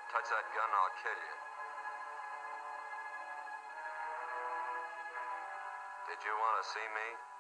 Touch that gun, I'll kill you. Did you want to see me?